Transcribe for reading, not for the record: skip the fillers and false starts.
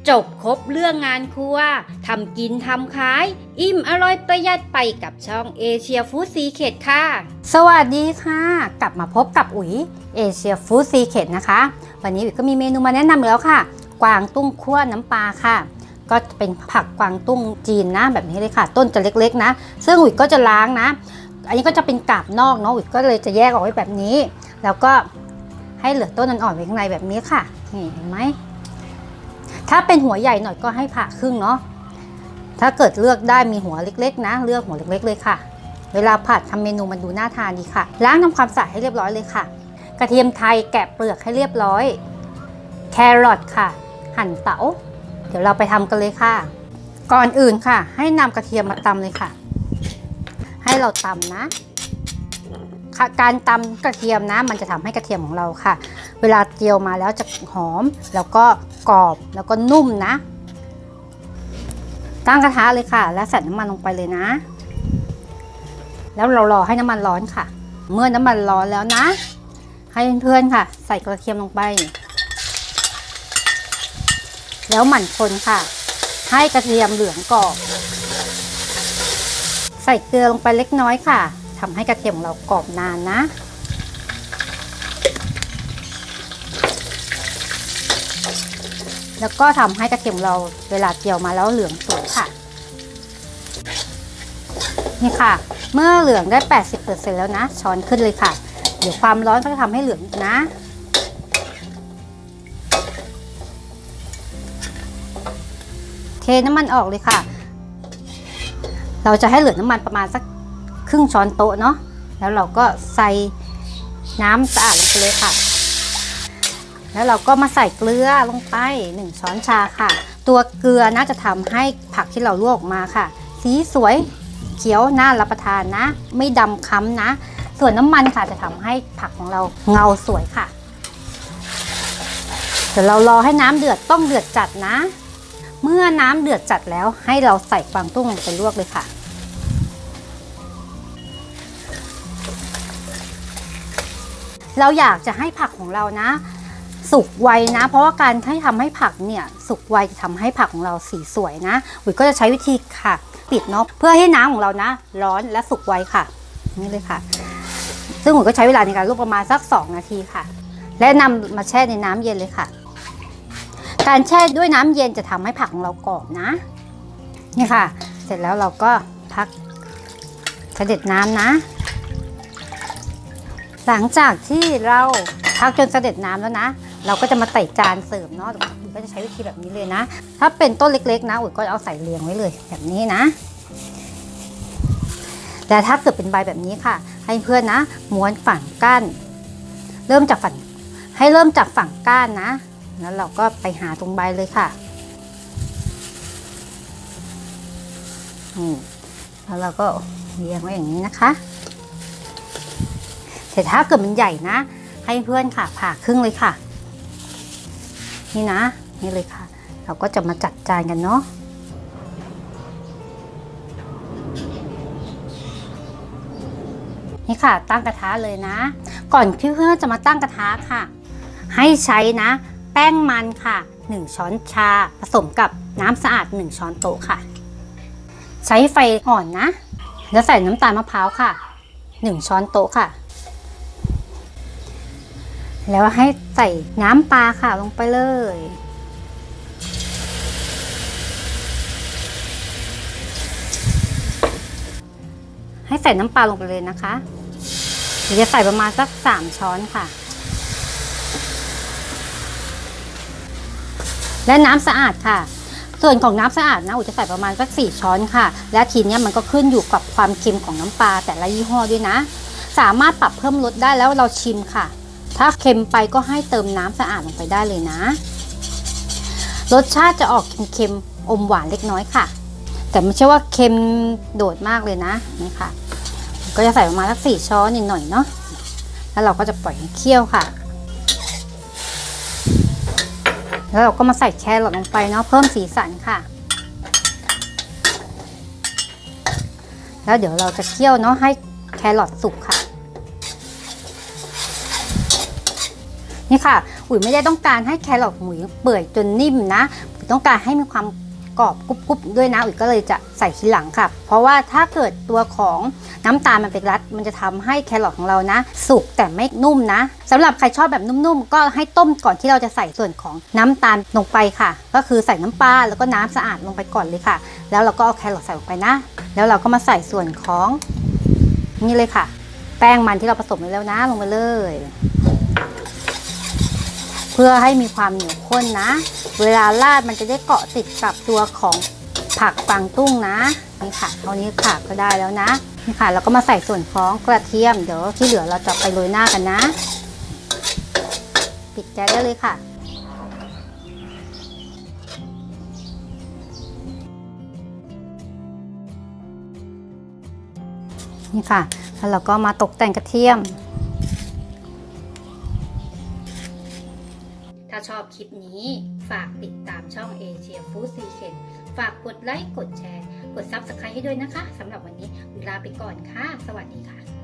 จบครบเรื่องงานครัวทำกินทำขายอิ่มอร่อยประหยัดไปกับช่องเอเชียฟู้ดซีเคร็ตค่ะสวัสดีค่ะกลับมาพบกับอุ๋ยเอเชียฟู้ดซีเคร็ตนะคะวันนี้อุ๋ยก็มีเมนูมาแนะนำแล้วค่ะกวางตุ้งคั่วน้ำปลาค่ะก็เป็นผักกวางตุ้งจีนนะแบบนี้เลยค่ะต้นจะเล็กๆนะซึ่งอุ๋ยก็จะล้างนะอันนี้ก็จะเป็นกาบนอกเนาะอุ๋ยก็เลยจะแยกออกไว้แบบนี้แล้วก็ให้เหลือต้นอ่อนๆไว้ข้างในแบบนี้ค่ะนี่เห็นไหมถ้าเป็นหัวใหญ่หน่อยก็ให้ผ่าครึ่งเนาะถ้าเกิดเลือกได้มีหัวเล็กๆนะเลือกหัวเล็กๆเลยค่ะเวลาผัดทำเมนูมันดูน่าทานดีค่ะล้างทำความสะอาดให้เรียบร้อยเลยค่ะกระเทียมไทยแกะเปลือกให้เรียบร้อยแครอทค่ะหั่นเต๋าเดี๋ยวเราไปทำกันเลยค่ะก่อนอื่นค่ะให้นำกระเทียมมาตำเลยค่ะให้เราตำนะการตำกระเทียมนะมันจะทำให้กระเทียมของเราค่ะเวลาเจียวมาแล้วจะหอมแล้วก็กรอบแล้วก็นุ่มนะตั้งกระทะเลยค่ะแล้วใส่น้ำมันลงไปเลยนะแล้วเรารอให้น้ำมันร้อนค่ะเมื่อน้ำมันร้อนแล้วนะให้เพื่อนๆค่ะใส่กระเทียมลงไปแล้วหมั่นคนค่ะให้กระเทียมเหลืองกรอบใส่เกลือลงไปเล็กน้อยค่ะทำให้กระเทียมของเรากรอบนานนะแล้วก็ทำให้กระเทียมเราเวลาเจียวมาแล้วเหลืองสวยค่ะนี่ค่ะเมื่อเหลืองได้ 80% แล้วนะช้อนขึ้นเลยค่ะเดี๋ยวความร้อนก็จะทำให้เหลืองอีกนะเทน้ำมันออกเลยค่ะเราจะให้เหลือน้ำมันประมาณสักครึ่งช้อนโต๊ะเนาะแล้วเราก็ใส่น้ำสะอาดลงไปเลยค่ะแล้วเราก็มาใส่เกลือลงไป1 ช้อนชาค่ะตัวเกลือน่าจะทำให้ผักที่เราลวกออกมาค่ะสีสวยเขียวน่ารับประทานนะไม่ดำค้ำนะส่วนน้ำมันค่ะจะทำให้ผักของเราเงาสวยค่ะเดี๋ยวเรารอให้น้ำเดือดต้องเดือดจัดนะเมื่อน้ำเดือดจัดแล้วให้เราใส่กวางตุ้งลงไปลวกเลยค่ะเราอยากจะให้ผักของเรานะสุกไวนะเพราะว่าการที่ทำให้ผักเนี่ยสุกไวจะทำให้ผักของเราสีสวยนะอุ๋ยก็จะใช้วิธีค่ะปิดเนาะเพื่อให้น้ำของเรานะร้อนและสุกไวค่ะนี่เลยค่ะซึ่งอุ๋ยก็ใช้เวลาในการลวกประมาณสัก2 นาทีค่ะและนำมาแช่ในน้ำเย็นเลยค่ะการแช่ด้วยน้ำเย็นจะทำให้ผักของเรากรอบนะนี่ค่ะเสร็จแล้วเราก็พักเสด็จน้ำนะหลังจากที่เราพักจนเสด็จน้ำแล้วนะเราก็จะมาใส่จานเสิร์ฟเนาะอุ๋ยก็จะใช้วิธีแบบนี้เลยนะถ้าเป็นต้นเล็กๆนะอุ๋ยก็เอาใส่เรียงไว้เลยแบบนี้นะแต่ถ้าเกิดเป็นใบแบบนี้ค่ะให้เพื่อนนะม้วนฝั่งก้านเริ่มจากฝั่งก้านนะแล้วเราก็ไปหาตรงใบเลยค่ะแล้วเราก็เรียงไว้อย่างนี้นะคะแต่ถ้าเกิดมันใหญ่นะให้เพื่อนค่ะผ่าครึ่งเลยค่ะนี่นะนี่เลยค่ะเราก็จะมาจัดจานกันเนาะนี่ค่ะตั้งกระทะเลยนะก่อนที่เพื่อนจะมาตั้งกระทะค่ะให้ใช้นะแป้งมันค่ะ1 ช้อนชาผสมกับน้ำสะอาด1 ช้อนโต๊ะค่ะใช้ไฟอ่อนนะแล้วใส่น้ำตาลมะพร้าวค่ะ1 ช้อนโต๊ะค่ะแล้วให้ใส่น้ำปลาค่ะลงไปเลยให้ใส่น้ำปลาลงไปเลยนะคะเดี๋ยวจะใส่ประมาณสัก3 ช้อนค่ะและน้ำสะอาดค่ะส่วนของน้ำสะอาดนะอุ๋ยจะใส่ประมาณสัก4 ช้อนค่ะและทีนี้มันก็ขึ้นอยู่กับความเค็มของน้ำปลาแต่ละยี่ห้อด้วยนะสามารถปรับเพิ่มรสได้แล้วเราชิมค่ะถ้าเค็มไปก็ให้เติมน้ำสะอาดลงไปได้เลยนะรสชาติจะออกเค็มๆอมหวานเล็กน้อยค่ะแต่ไม่ใช่ว่าเค็มโดดมากเลยนะนี่ค่ะก็จะใส่ประมาณสัก4 ช้อนนิดหน่อยเนาะแล้วเราก็จะปล่อยให้เคี่ยวค่ะแล้วเราก็มาใส่แครอทลงไปเนาะเพิ่มสีสันค่ะแล้วเดี๋ยวเราจะเคี่ยวเนาะให้แครอทสุกค่ะนี่ค่ะอุ๋ยไม่ได้ต้องการให้แครอทหมูเปื่อยจนนิ่มนะต้องการให้มีความกรอบกรุบๆด้วยนะอุ๋ยก็เลยจะใส่ทีหลังค่ะเพราะว่าถ้าเกิดตัวของน้ำตาลมันไปรัดมันจะทำให้แครอทของเรานะสุกแต่ไม่นุ่มนะสำหรับใครชอบแบบนุ่มๆก็ให้ต้มก่อนที่เราจะใส่ส่วนของน้ำตาลลงไปค่ะก็คือใส่น้ำปลาแล้วก็น้ำสะอาดลงไปก่อนเลยค่ะแล้วเราก็เอาแครอทใส่ลงไปนะแล้วเราก็มาใส่ส่วนของนี่เลยค่ะแป้งมันที่เราผสมไว้แล้วนะลงไปเลยเพื่อให้มีความเหนียวข้นนะเวลาราดมันจะได้เกาะติดกับตัวของผักกวางตุ้งนะนี่ค่ะเท่านี้ค่ะก็ได้แล้วนะนี่ค่ะเราก็มาใส่ส่วนของกระเทียมเดี๋ยวที่เหลือเราจะไปโรยหน้ากันนะปิดแก๊สได้เลยค่ะนี่ค่ะแล้วเราก็มาตกแต่งกระเทียมถ้าชอบคลิปนี้ฝากติดตามช่องเอเชียฟู้ดซีเคร็ตฝากกดไลค์กดแชร์กด Subscribe ให้ด้วยนะคะสำหรับวันนี้ลาไปก่อนค่ะสวัสดีค่ะ